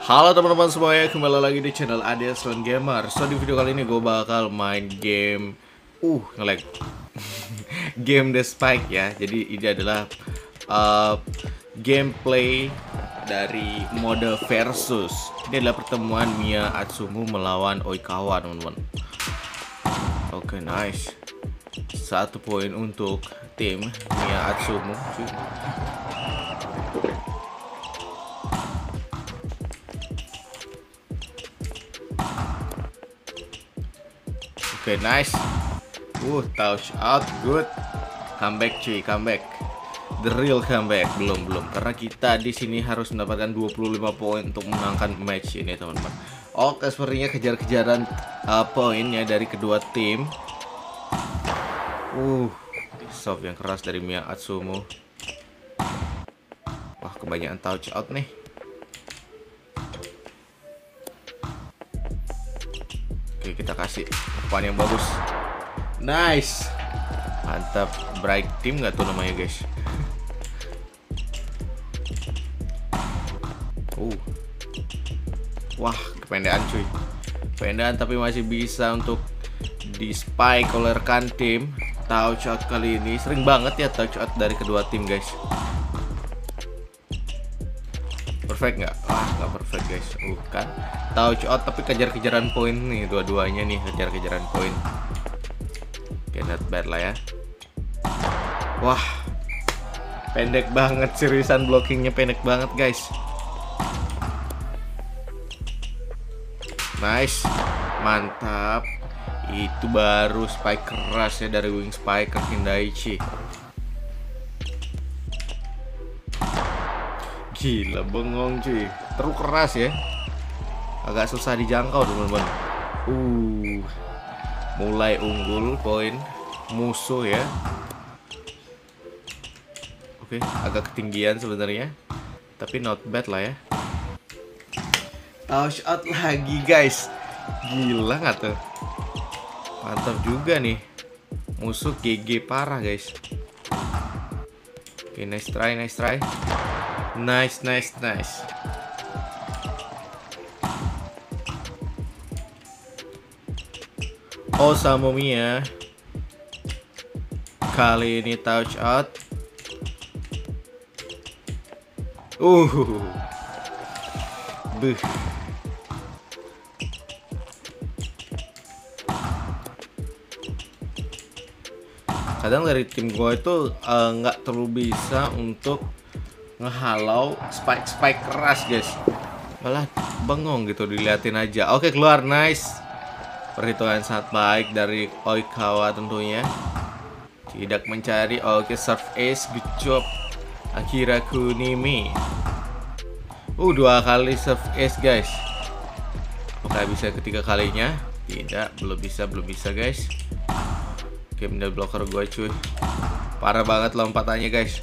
Halo teman-teman semuanya, kembali lagi di channel Adeson Gamer. So di video kali ini gue bakal main game ngelag game The Spike ya. Jadi ini adalah gameplay dari mode versus. Ini adalah pertemuan Mia Atsumu melawan Oikawa, teman-teman. Oke, nice. 1 poin untuk tim Mia Atsumu. Oke, nice. Touch out, good. Comeback cuy, comeback. The real comeback. Belum. Karena kita di sini harus mendapatkan 25 poin untuk menangkan match ini, teman-teman. Oke, sepertinya kejar-kejaran poinnya dari kedua tim. Soft yang keras dari Mia Atsumu. Wah, kebanyakan touch out nih. Oke, kita kasih umpan yang bagus. Nice. Mantap. Bright team nggak tuh namanya, guys? Wah, kependean cuy. Kependean tapi masih bisa untuk di spike oleh rekan tim. Touch out kali ini sering banget ya touch out dari kedua tim, guys. Perfect nggak? Nggak perfect, guys. Bukan touch out tapi kejar-kejaran poin nih, dua-duanya nih kejar-kejaran poin. Oke, not bad lah ya. Wah, pendek banget, seriusan blockingnya pendek banget, guys. Nice, mantap. Itu baru spike keras ya dari wing spiker Kindaichi. Gila, bengong cuy. Terus keras ya. Agak susah dijangkau, teman-teman. Mulai unggul poin musuh ya. Oke, agak ketinggian sebenarnya. Tapi not bad lah ya. Touch out lagi, guys. Gila nggak tuh? Mantap juga nih. Musuh GG parah, guys. Oke, nice try. Nice. Osamu Mia kali ini touch out. Kadang dari tim gue itu nggak terlalu bisa untuk ngehalau spike keras, guys. Malah bengong gitu diliatin aja. Oke, keluar, nice. Perhitungan sangat baik dari Oikawa tentunya. Tidak mencari. Oke, serve ace, good job Akira Kunimi. 2 kali serve ace, guys. Apakah bisa ketiga kalinya? Tidak, belum bisa, guys. Oke, middle blocker gue cuy. Parah banget lompatannya, guys.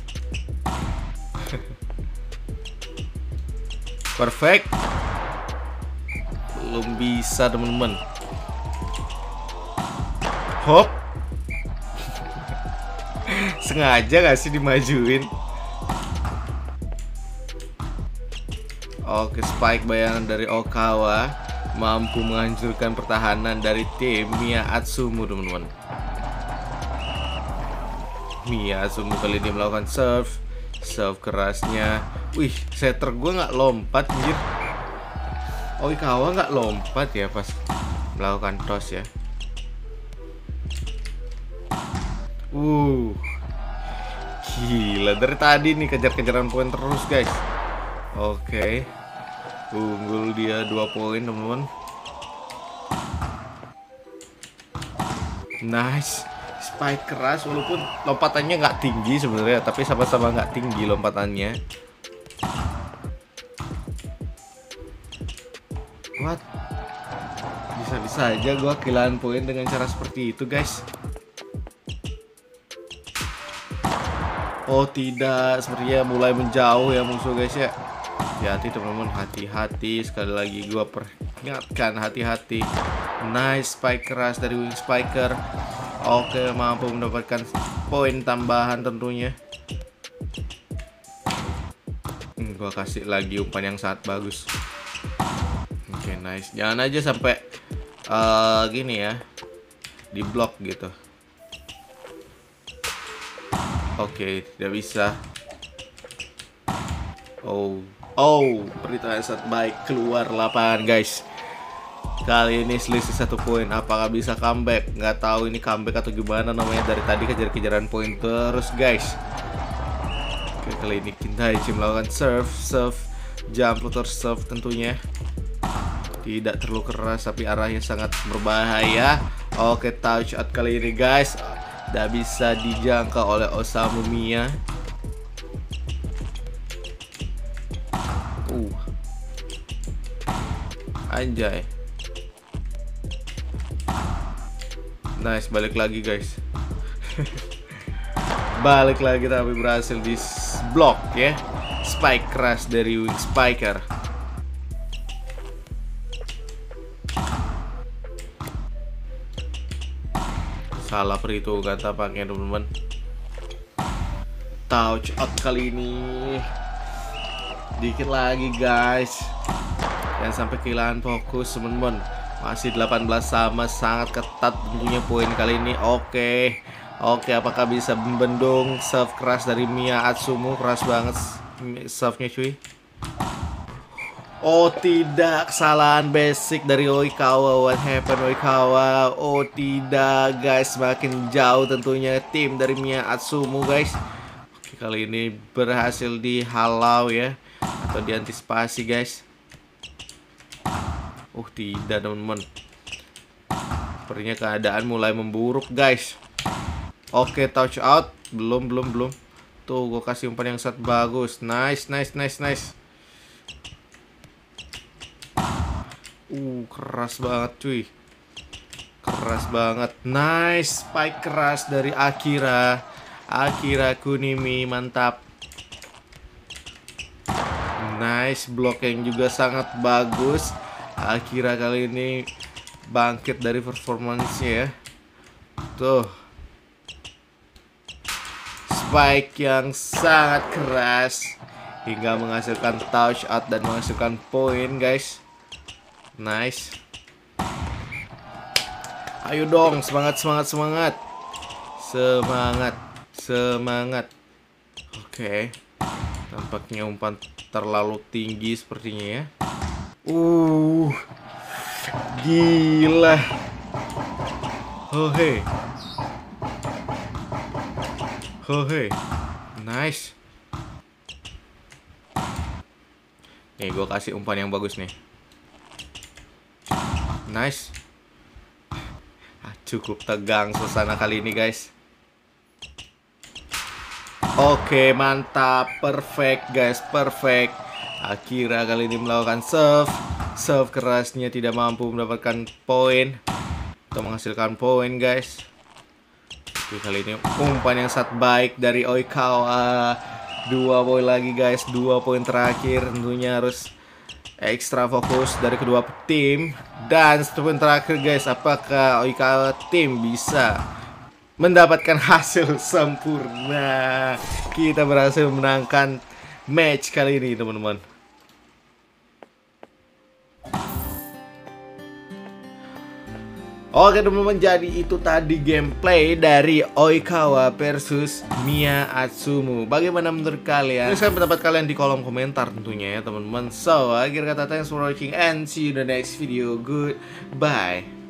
Perfect. Belum bisa, temen-temen. Hop. Sengaja gak sih dimajuin? Oke, spike bayangan dari Oikawa mampu menghancurkan pertahanan dari tim Mia Atsumu, teman-teman. Mia Atsumu kali ini melakukan serve kerasnya. Wih, setter gue nggak lompat, anjir. Oikawa nggak lompat ya pas melakukan toss ya. Gila, dari tadi nih kejar-kejaran poin terus, guys. Oke, unggul dia 2 poin, teman-teman. Nice. Spike keras walaupun lompatannya nggak tinggi sebenarnya, tapi sama-sama nggak tinggi lompatannya. What? Bisa-bisa aja gua kehilangan poin dengan cara seperti itu, guys. Oh tidak, sepertinya mulai menjauh ya musuh, guys ya. Hati-hati, teman-teman, hati-hati. Sekali lagi gua peringatkan, hati-hati. Nice, spike keras dari wing spiker. Oke, mampu mendapatkan poin tambahan tentunya. Gua kasih lagi umpan yang sangat bagus. Oke, nice. Jangan aja sampai gini ya, di blok gitu. Oke, tidak bisa. Perhitungan saat baik keluar lapangan guys. Kali ini selisih 1 poin. Apakah bisa comeback? Nggak tahu ini comeback atau gimana namanya. Dari tadi kejar-kejaran poin terus guys. Oke, kali ini Kindaichi melakukan serve, jump putar serve tentunya. Tidak terlalu keras tapi arahnya sangat berbahaya. Oke, touch out kali ini guys. Tidak bisa dijangka oleh Osamu Miya. Anjay. Nice, balik lagi guys. Balik lagi tapi berhasil di block ya. Spike keras dari Wing Spiker. Salah perhitungan tampaknya teman-teman. Touch out kali ini. Dikit lagi guys. Jangan sampai kehilangan fokus teman-teman. Masih 18 sama, sangat ketat tentunya poin kali ini. Oke, apakah bisa membendung serve keras dari Miya Atsumu? Keras banget serve-nya cuy. Oh tidak, kesalahan basic dari Oikawa. What happened Oikawa? Oh tidak guys, semakin jauh tentunya tim dari Miya Atsumu guys. Oke, kali ini berhasil dihalau ya, atau diantisipasi guys. Tidak teman-teman. Sepertinya keadaan mulai memburuk guys. Oke, touch out. Belum. Tuh, gue kasih umpan yang sangat bagus. Nice. Keras banget cuy. Keras banget. Nice, spike keras dari Akira Kunimi, mantap. Nice, block yang juga sangat bagus. Akira kali ini bangkit dari performance-nya ya. Tuh, spike yang sangat keras hingga menghasilkan touch out dan menghasilkan poin guys. Nice. Ayo dong, semangat. Oke. Tampaknya umpan terlalu tinggi sepertinya ya. Gila. Hohe. Nice. Nih, gue kasih umpan yang bagus nih. Nice. Cukup tegang suasana kali ini guys. Oke, mantap. Perfect guys, perfect. Akira kali ini melakukan serve kerasnya tidak mampu mendapatkan poin atau menghasilkan poin guys. Oke, kali ini umpan yang sangat baik dari Oikawa. 2 poin lagi guys, 2 poin terakhir. Tentunya harus ekstra fokus dari kedua tim. Dan 1 poin terakhir guys, apakah Oikawa tim bisa mendapatkan hasil sempurna? Kita berhasil menangkan match kali ini teman-teman. Oke teman-teman, jadi itu tadi gameplay dari Oikawa versus Miya Atsumu. Bagaimana menurut kalian? Tuliskan pendapat kalian di kolom komentar tentunya ya teman-teman. So, akhir kata thanks for watching and see you in the next video. Goodbye.